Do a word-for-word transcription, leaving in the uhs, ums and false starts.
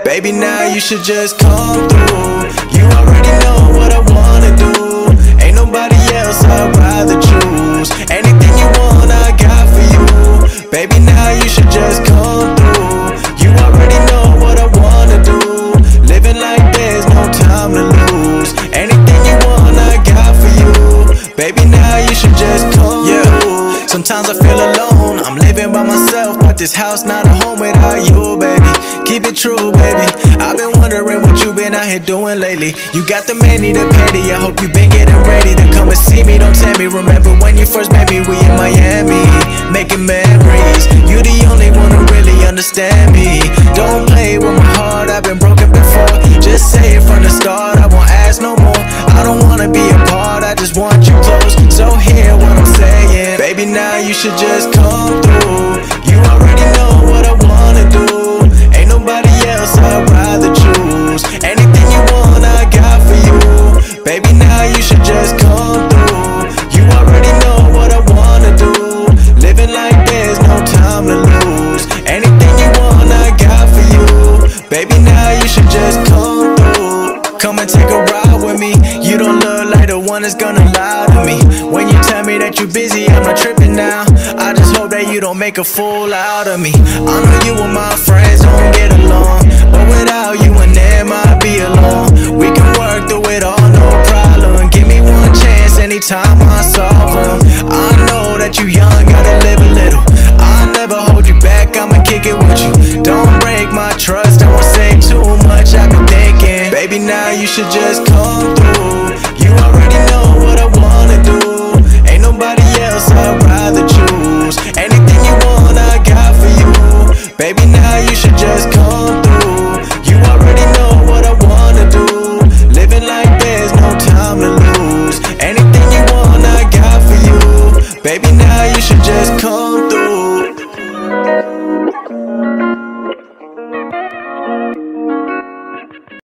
Baby, now you should just come through. You already know what I wanna do. Ain't nobody else I'd rather choose. Anything you want, I got for you. Baby, now you should just come through. You already know what I wanna do. Living like there's no time to lose. Anything you want, I got for you. Baby, now you should just come yeah. through. Sometimes I feel alone, I'm living by myself, but this house not a home without you, baby. Keep it true, baby. I've been wondering what you been out here doing lately. You got the many, the petty. I hope you been getting ready to come and see me. Don't tell me, remember when you first met me? We in Miami, making memories. You the only one who really understand me. Don't play with my heart, I've been broken before. Just say it from the start, I won't ask no more. I don't wanna be apart, I just want you close. So hear what I'm saying. Baby, now you should just come through. You already know what I wanna do. Nobody else I'd rather choose. Anything you want, I got for you. Baby, now you should just come through. You already know what I wanna do. Living like there's no time to lose. Anything you want, I got for you. Baby, now you should just come through. Come and take a ride with me. You don't look like the one that's gonna lie to me. When you tell me that you're busy, I'm not tripping now. I just hope that you don't make a fool out of me. I know you and my friends don't get along, but without you and them I'd be alone. We can work through it all, no problem. Give me one chance anytime I solve them. I know that you young, gotta